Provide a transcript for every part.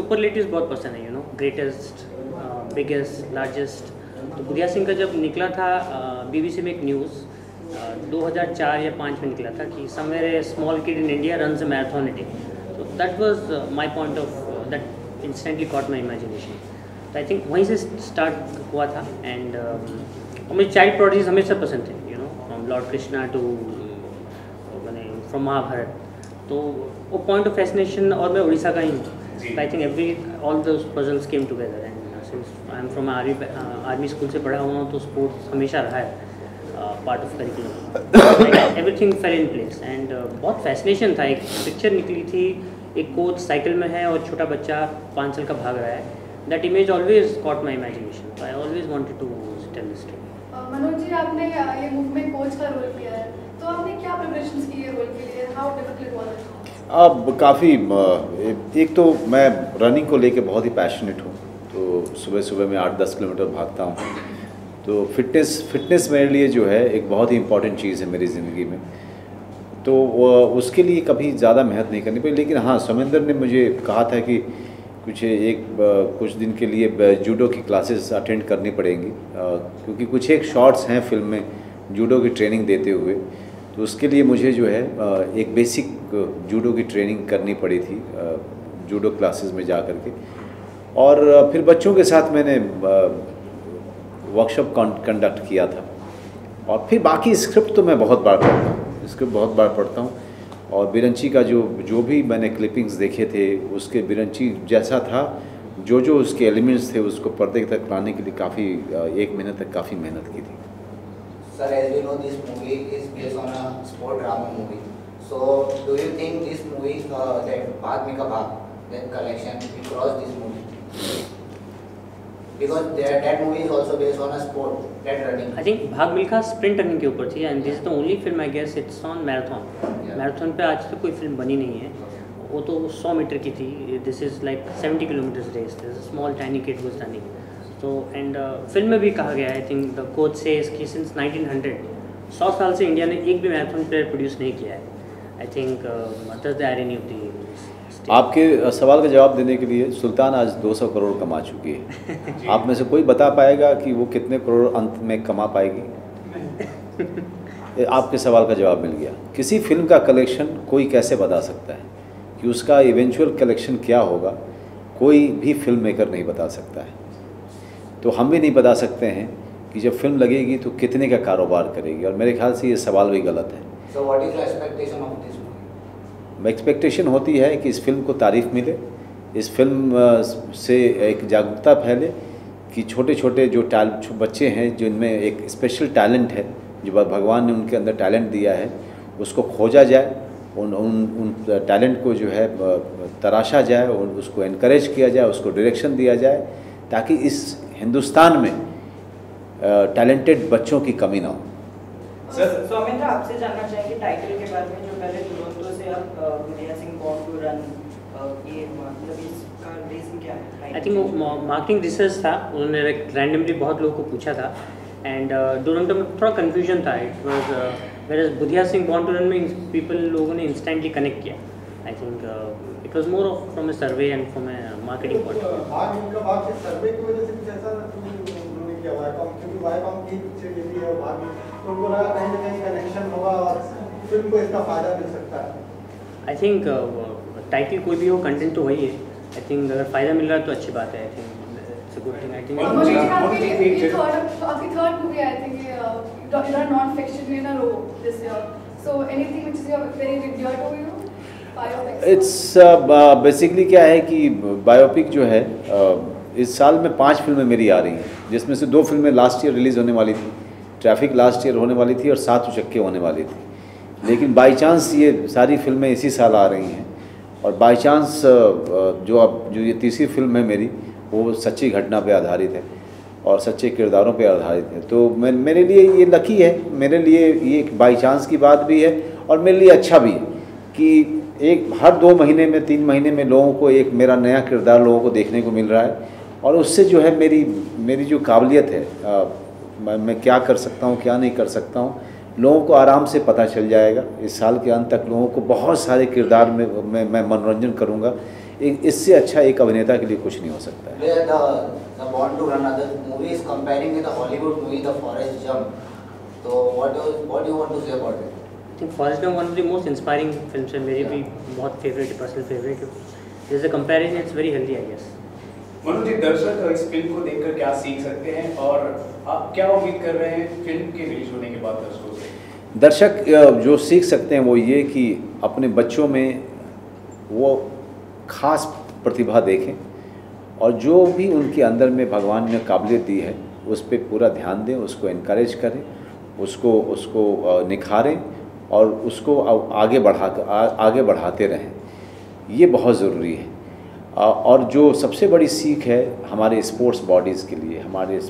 Superlatives बहुत पसंद है, ग्रेटेस्ट, बिगेस्ट, लार्जेस्ट। तो बुधिया सिंह का जब निकला था BBC में एक न्यूज़ 2004 या 5 में निकला था कि somewhere a small kid in India runs a marathon a day. तो that was my point of that instantly caught my imagination. तो आई थिंक वहीं से स्टार्ट हुआ था। एंड मुझे चाइल्ड प्रोडीज हमेशा पसंद थे, from lord Krishna to from Mahabharat. तो वो पॉइंट ऑफ फैसिनेशन, और मैं उड़ीसा का ही हूँ। I think all those puzzles came together. And since I am from army school से पढ़ा हुआ हूँ, तो स्पोर्ट्स हमेशा रहा है part of curriculum. Everything fell in place. And बहुत फैसिनेशन था। एक पिक्चर निकली थी, एक कोच साइकिल में है और छोटा बच्चा 5 साल का भाग रहा है। That image always caught my imagination. तो I always wanted to tell this story. Manoj ji, आपने ये मूवी में कोच का रोल किया है, तो आपने क्या प्रिपरेशंस की है रोल के लिए? How difficult was it? अब काफ़ी, एक तो मैं रनिंग को लेके बहुत ही पैशनेट हूँ। तो सुबह सुबह मैं 8-10 किलोमीटर भागता हूँ। तो फिटनेस मेरे लिए जो है एक बहुत ही इम्पॉर्टेंट चीज़ है मेरी ज़िंदगी में। तो उसके लिए कभी ज़्यादा मेहनत नहीं करनी पड़ी। लेकिन हाँ, समेंदर ने मुझे कहा था कि कुछ दिन के लिए जूडो की क्लासेस अटेंड करनी पड़ेंगी, क्योंकि कुछ एक शॉर्ट्स हैं फिल्म में जूडो की ट्रेनिंग देते हुए। तो उसके लिए मुझे जो है एक बेसिक जूडो की ट्रेनिंग करनी पड़ी थी जूडो क्लासेस में जा कर के। और फिर बच्चों के साथ मैंने वर्कशॉप कंडक्ट किया था। और फिर बाकी स्क्रिप्ट तो मैं बहुत बार पढ़ता हूँ। और बिरंची का जो भी मैंने क्लिपिंग्स देखे थे, उसके बिरंची जैसा था, जो उसके एलिमेंट्स थे, उसको पर्दे तक लाने के लिए काफ़ी 1 महीने तक काफ़ी मेहनत की थी। Sir, as we know, this movie is based on a sport drama movie. So, do you think this movie, that Bhag Milkha Bhag, that collection, will cross this movie? Because that movie is also based on a sport, that running. I think भाग Milkha sprint running के ऊपर थी, and this is the only film I guess it's on marathon. Marathon पे आज तक कोई film बनी नहीं है। वो तो 100 मीटर की थी। This is like 70 kilometres race. This is small tiny kid was running. तो एंड फिल्म में भी कहा गया है, I think the coach says कि सिंस 1900 100 साल से इंडिया ने एक भी मैराथन प्लेयर प्रोड्यूस नहीं किया है। I think that's the irony of the. आपके सवाल का जवाब देने के लिए सुल्तान आज 200 करोड़ कमा चुकी है। आप में से कोई बता पाएगा कि वो कितने करोड़ अंत में कमा पाएगी? आपके सवाल का जवाब मिल गया। किसी फिल्म का कलेक्शन कोई कैसे बता सकता है कि उसका इवेंचुअल कलेक्शन क्या होगा? कोई भी फिल्म मेकर नहीं बता सकता है। तो हम भी नहीं बता सकते हैं कि जब फिल्म लगेगी तो कितने का कारोबार करेगी। और मेरे ख्याल से ये सवाल भी गलत है। So what is your expectation of this movie? Expectation होती है कि इस फिल्म को तारीफ़ मिले, इस फिल्म से एक जागरूकता फैले कि छोटे छोटे जो बच्चे हैं जिनमें एक स्पेशल टैलेंट है, जो भगवान ने उनके अंदर टैलेंट दिया है, उसको खोजा जाए, उन टैलेंट को जो है तराशा जाए और उसको एनकरेज किया जाए, उसको डायरेक्शन दिया जाए, ताकि इस हिंदुस्तान में टैलेंटेड बच्चों की कमी ना हो। सर, अमित आपसे जानना चाहेंगे टाइटल के बारे में, जो पहले दुरंतो से आप Budhia Singh born to run, ये मतलब इसका रीजन क्या है? आई थिंक वो मार्केटिंग रिसर्च था। उन्होंने रैंडमली बहुत लोगों को पूछा था। एंड दुरंतो में थोड़ा कन्फ्यूजन था। It was where Budhia Singh born to run में पीपल लोगों ने इंस्टेंटली कनेक्ट किया। I think it was more of from a survey and from a marketing point of view. Bhaag Milkha भाग के सर्वे की वजह से कुछ ऐसा उन्होंने किया वायकॉम, क्योंकि वायकॉम की पिक्चर ये भी है भाग में, तो उनको लगा कहीं ना कहीं कनेक्शन होगा और फिल्म को इसका फ़ायदा मिल सकता है। आई थिंक टाइटल कोई भी हो, कंटेंट तो वही है। आई थिंक अगर फ़ायदा मिल रहा है तो अच्छी बात है। I think it's a good thing. I think आपकी third movie, I think you are non fiction in a row this year, so anything which is very dear to you? It's basically क्या है कि biopic जो है इस साल में 5 फिल्में मेरी आ रही हैं, जिसमें से 2 फिल्में लास्ट ईयर रिलीज़ होने वाली थी। ट्रैफिक लास्ट ईयर होने वाली थी और 7 उचक्के होने वाली थी। लेकिन बाई चांस ये सारी फिल्में इसी साल आ रही हैं। और बाई चांस जो ये तीसरी फिल्म है मेरी, वो सच्ची घटना पे आधारित है और सच्चे किरदारों पे आधारित है। तो मेरे लिए ये लकी है, मेरे लिए ये एक बाई चांस की बात भी है और मेरे लिए अच्छा भी है कि एक हर 2 महीने में 3 महीने में लोगों को एक मेरा नया किरदार लोगों को देखने को मिल रहा है। और उससे जो है मेरी जो काबिलियत है, मैं क्या कर सकता हूँ क्या नहीं कर सकता हूँ, लोगों को आराम से पता चल जाएगा। इस साल के अंत तक लोगों को बहुत सारे किरदार में मैं मनोरंजन करूँगा। इससे अच्छा एक अभिनेता के लिए कुछ नहीं हो सकता है। Where the Born to Run, the movie is comparing with the Hollywood movie, The Forrest Gump. So what do you want to say about it? I think Forrest Gump one of the most inspiring films है, मेरी भी बहुत favourite personal favourite है। There's a comparison, it's very healthy I guess। Manoj ji, दर्शक इस film को देखकर क्या सीख सकते हैं और आप क्या उम्मीद कर रहे हैं फिल्म के रिलीज होने के बाद दर्शकों से? दर्शक जो सीख सकते हैं वो ये कि अपने बच्चों में वो खास प्रतिभा देखें और जो भी उनके अंदर में भगवान ने काबिलियत दी है उस पर पूरा ध्यान दें, उसको इनकरेज करें, उसको निखारें और उसको आगे बढ़ाते रहें। ये बहुत ज़रूरी है। और जो सबसे बड़ी सीख है हमारे स्पोर्ट्स बॉडीज़ के लिए,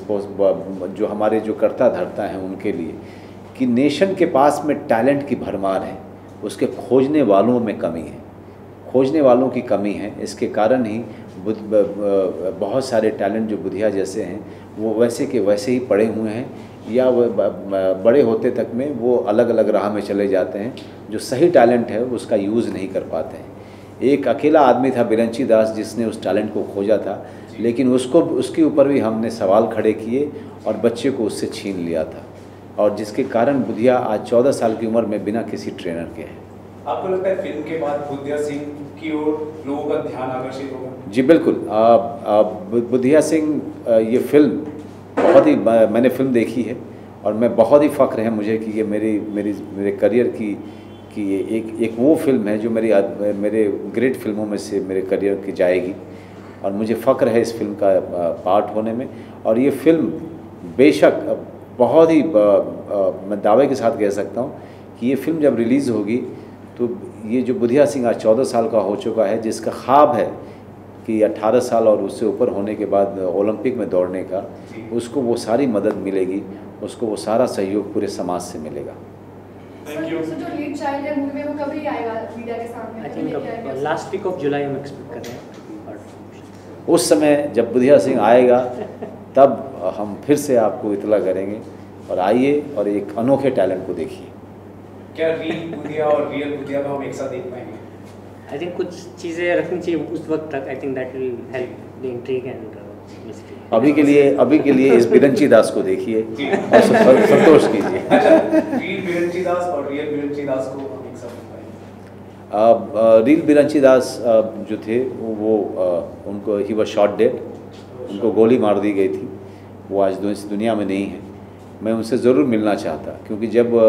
हमारे जो करता धरता हैं उनके लिए, कि नेशन के पास में टैलेंट की भरमार है, उसके खोजने वालों में कमी है, खोजने वालों की कमी है। इसके कारण ही बहुत सारे टैलेंट जो बुधिया जैसे हैं वो वैसे के वैसे ही पड़े हुए हैं या वो बड़े होते तक में वो अलग अलग राह में चले जाते हैं। जो सही टैलेंट है उसका यूज़ नहीं कर पाते हैं। एक अकेला आदमी था बिरंची दास जिसने उस टैलेंट को खोजा था, लेकिन उसके ऊपर भी हमने सवाल खड़े किए और बच्चे को उससे छीन लिया था, और जिसके कारण बुधिया आज 14 साल की उम्र में बिना किसी ट्रेनर के है। आपको लगता है फिल्म के बाद बुधिया सिंह की ओर लोगों का ध्यान आकर्षित होगा? जी बिल्कुल। बुधिया सिंह ये फिल्म बहुत ही, मैंने फिल्म देखी है और मैं बहुत ही फ़ख्र है मुझे कि ये मेरे करियर की एक वो फिल्म है जो मेरे ग्रेट फिल्मों में से मेरे करियर की जाएगी, और मुझे फ़ख्र है इस फिल्म का पार्ट होने में। और ये फिल्म बेशक बहुत ही मैं दावे के साथ कह सकता हूँ कि ये फिल्म जब रिलीज़ होगी तो ये जो बुधिया सिंह आज 14 साल का हो चुका है, जिसका ख्वाब है कि 18 साल और उससे ऊपर होने के बाद ओलंपिक में दौड़ने का, उसको वो सारी मदद मिलेगी, उसको वो सारा सहयोग पूरे समाज से मिलेगा। Thank you. So, जो लीड चाइल्ड है मूवी में वो कभी आएगा मीडिया के सामने? I think last week of July हम एक्सपेक्ट कर रहे हैं। उस समय जब बुधिया सिंह आएगा तब हम फिर से आपको इतला करेंगे, और आइए और एक अनोखे टैलेंट को देखिए। क्या रील बुधिया और रियल बुधिया को हम एक साथ देख पाएंगे? आई थिंक कुछ चीज़ें रखनी चाहिए उस वक्त तक। I think that will help the intrigue and mystery. अभी के लिए इस बिरंची दास को देखिए और संतोष कीजिए। अच्छा, रील बिरंची दास और रियल बिरंची दास को हम एक साथ देख पाएंगे? रील बिरंची दास जो थे वो उनको ही वॉज शॉट डेड, उनको गोली मार दी गई थी, वो आज इस दुनिया में नहीं है। मैं उनसे ज़रूर मिलना चाहता, क्योंकि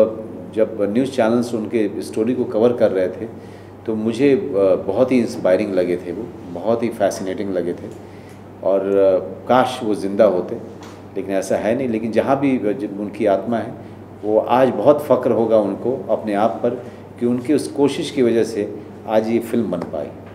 जब न्यूज़ चैनल्स उनके स्टोरी को कवर कर रहे थे तो मुझे बहुत ही इंस्पायरिंग लगे थे, वो बहुत ही फैसिनेटिंग लगे थे, और काश वो ज़िंदा होते, लेकिन ऐसा है नहीं। लेकिन जहाँ भी उनकी आत्मा है, वो आज बहुत फ़ख्र होगा उनको अपने आप पर कि उनकी उस कोशिश की वजह से आज ये फिल्म बन पाई।